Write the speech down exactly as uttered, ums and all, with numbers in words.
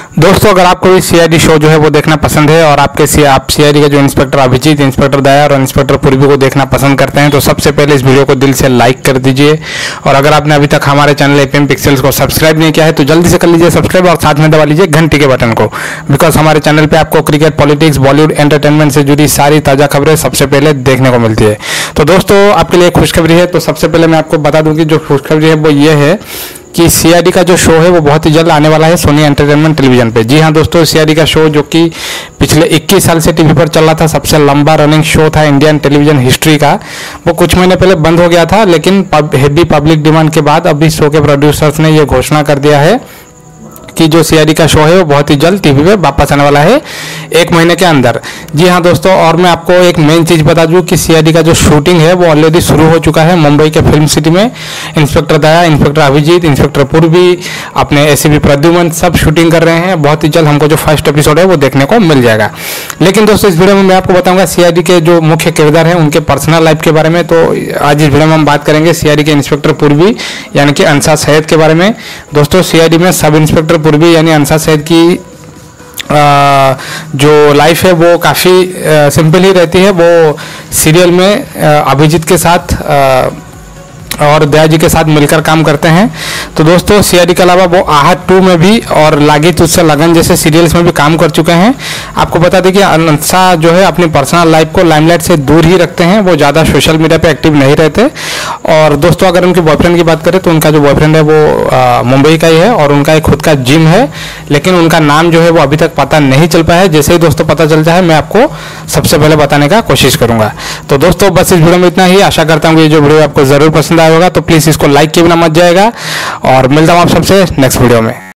दोस्तों, अगर आपको भी सीआईडी शो जो है वो देखना पसंद है और आपके सी आप सीआईडी के जो इंस्पेक्टर अभिजीत, इंस्पेक्टर दया और इंस्पेक्टर पूर्वी को देखना पसंद करते हैं तो सबसे पहले इस वीडियो को दिल से लाइक कर दीजिए। और अगर आपने अभी तक हमारे चैनल एपीएम पिक्सेल्स को सब्सक्राइब नहीं किया है तो जल्दी से कर लीजिए सब्सक्राइब और साथ में दबा लीजिए घंटी के बटन को, बिकॉज हमारे चैनल पर आपको क्रिकेट, पॉलिटिक्स, बॉलीवुड, एंटरटेनमेंट से जुड़ी सारी ताज़ा खबरें सबसे पहले देखने को मिलती है। तो दोस्तों, आपके लिए खुशखबरी है। तो सबसे पहले मैं आपको बता दूं कि जो खुशखबरी है वो ये है कि सीआईडी का जो शो है वो बहुत ही जल्द आने वाला है सोनी एंटरटेनमेंट टेलीविजन पे। जी हाँ दोस्तों, सीआईडी का शो जो कि पिछले इक्कीस साल से टीवी पर चल रहा था, सबसे लंबा रनिंग शो था इंडियन टेलीविजन हिस्ट्री का, वो कुछ महीने पहले बंद हो गया था। लेकिन हेवी पब्लिक डिमांड के बाद अभी शो के प्रोड्यूसर्स ने ये घोषणा कर दिया है कि जो सीआईडी का शो है वो बहुत ही जल्द टीवी पे वापस आने वाला है, एक महीने के अंदर। जी हाँ दोस्तों, और मैं आपको एक मेन चीज़ बता दूं कि सीआईडी का जो शूटिंग है वो ऑलरेडी शुरू हो चुका है मुंबई के फिल्म सिटी में। Inspector Daya, inspector Abhijeet, inspector Purvi, अपने एसीपी प्रद्युमन सब शूटिंग कर रहे हैं। बहुत ही जल्द हमको जो फर्स्ट एपिसोड है वो देखने को मिल जाएगा। लेकिन दोस्तों, इस वीडियो में मैं आपको बताऊंगा सीआईडी के जो मुख्य किरदार हैं उनके पर्सनल लाइफ के बारे में। तो आज इस वीडियो में हम बात करेंगे सीआईडी के इंस्पेक्टर पूर्वी यानी कि अंसा सैयद के बारे में। दोस्तों, सीआईडी में सब इंस्पेक्टर पूर्वी यानी अंसा सैयद की आ, जो लाइफ है वो काफ़ी सिंपल ही रहती है। वो सीरियल में आ, अभिजीत के साथ आ, और दया जी के साथ मिलकर काम करते हैं। तो दोस्तों, सीआईडी के अलावा वो आहट टू में भी और लागी तुझसे लगन जैसे सीरियल्स में भी काम कर चुके हैं। आपको बता दें कि अंसा जो है अपनी पर्सनल लाइफ को लाइमलाइट से दूर ही रखते हैं, वो ज़्यादा सोशल मीडिया पे एक्टिव नहीं रहते। और दोस्तों, अगर उनके बॉयफ्रेंड की बात करें तो उनका जो बॉयफ्रेंड है वो मुंबई का ही है और उनका एक खुद का जिम है, लेकिन उनका नाम जो है वो अभी तक पता नहीं चल पाया है। जैसे ही दोस्तों पता चल जाए मैं आपको सबसे पहले बताने का कोशिश करूँगा। तो दोस्तों, बस इस वीडियो में इतना ही। आशा करता हूँ ये जो वीडियो आपको ज़रूर पसंद होगा, तो प्लीज़ इसको लाइक किए बिना मत जाएगा और मिलता हूँ आप सबसे नेक्स्ट वीडियो में।